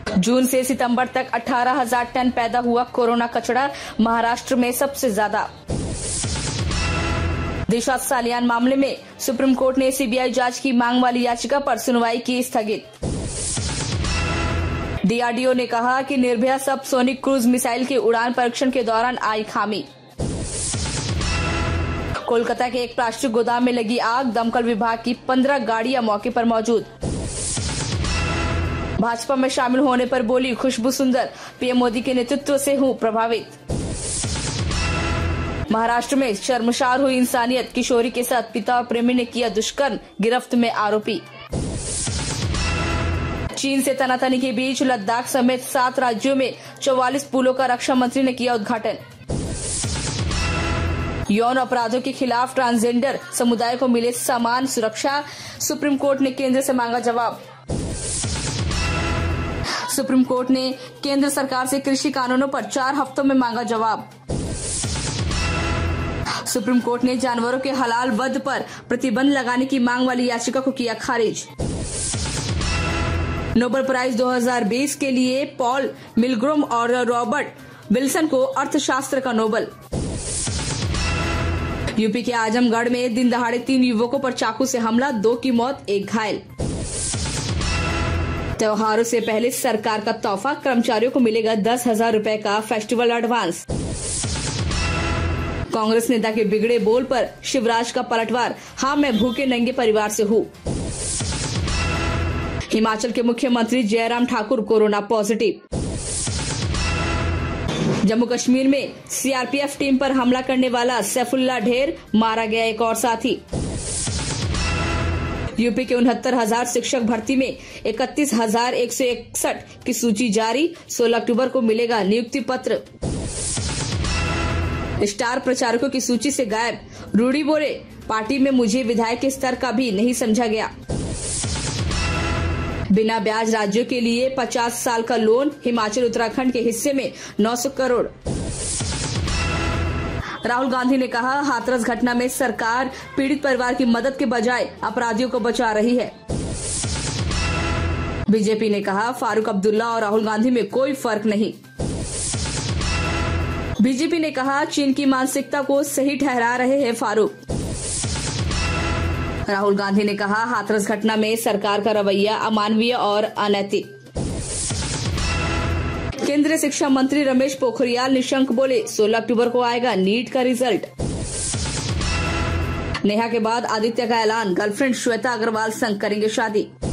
जून से सितंबर तक 18,000 टन पैदा हुआ कोरोना कचरा, महाराष्ट्र में सबसे ज्यादा। दिशा सालियान मामले में सुप्रीम कोर्ट ने सीबीआई जांच की मांग वाली याचिका पर सुनवाई की स्थगित। डीआरडीओ ने कहा कि निर्भया सब सोनिक क्रूज मिसाइल के उड़ान परीक्षण के दौरान आई खामी। कोलकाता के एक प्लास्टिक गोदाम में लगी आग, दमकल विभाग की 15 गाड़ियां मौके पर मौजूद। भाजपा में शामिल होने पर बोली खुशबू सुंदर, पीएम मोदी के नेतृत्व से हूं प्रभावित। महाराष्ट्र में शर्मसार हुई इंसानियत, किशोरी के साथ पिता और प्रेमी ने किया दुष्कर्म, गिरफ्त में आरोपी। चीन से तनातनी के बीच लद्दाख समेत 7 राज्यों में 44 पुलों का रक्षा मंत्री ने किया उद्घाटन। यौन अपराधों के खिलाफ ट्रांसजेंडर समुदाय को मिले समान सुरक्षा, सुप्रीम कोर्ट ने केंद्र से मांगा जवाब। सुप्रीम कोर्ट ने केंद्र सरकार से कृषि कानूनों पर 4 हफ्तों में मांगा जवाब। सुप्रीम कोर्ट ने जानवरों के हलाल वध पर प्रतिबंध लगाने की मांग वाली याचिका को किया खारिज। नोबेल प्राइज 2020 के लिए पॉल मिलग्रोम और रॉबर्ट विल्सन को अर्थशास्त्र का नोबेल। यूपी के आजमगढ़ में दिन दहाड़े 3 युवकों पर चाकू से हमला, 2 की मौत, 1 घायल। त्योहारों से पहले सरकार का तोहफा, कर्मचारियों को मिलेगा 10,000 रुपए का फेस्टिवल एडवांस। कांग्रेस नेता के बिगड़े बोल पर शिवराज का पलटवार, हाँ मैं भूखे नंगे परिवार से हूँ। हिमाचल के मुख्यमंत्री जयराम ठाकुर कोरोना पॉजिटिव। जम्मू कश्मीर में सीआरपीएफ टीम पर हमला करने वाला सैफुल्ला ढेर, मारा गया एक और साथी। यूपी के 69,000 शिक्षक भर्ती में 31,161 की सूची जारी, 16 अक्टूबर को मिलेगा नियुक्ति पत्र। स्टार प्रचारकों की सूची से गायब, रूडी बोले पार्टी में मुझे विधायक के स्तर का भी नहीं समझा गया। बिना ब्याज राज्यों के लिए 50 साल का लोन, हिमाचल उत्तराखंड के हिस्से में 900 करोड़। राहुल गांधी ने कहा हाथरस घटना में सरकार पीड़ित परिवार की मदद के बजाय अपराधियों को बचा रही है। बीजेपी ने कहा फारूक अब्दुल्ला और राहुल गांधी में कोई फर्क नहीं। बीजेपी ने कहा चीन की मानसिकता को सही ठहरा रहे हैं फारूक। राहुल गांधी ने कहा हाथरस घटना में सरकार का रवैया अमानवीय और अनैतिक। केंद्रीय शिक्षा मंत्री रमेश पोखरियाल निशंक बोले 16 अक्टूबर को आएगा नीट का रिजल्ट। नेहा के बाद आदित्य का ऐलान, गर्लफ्रेंड श्वेता अग्रवाल संग करेंगे शादी।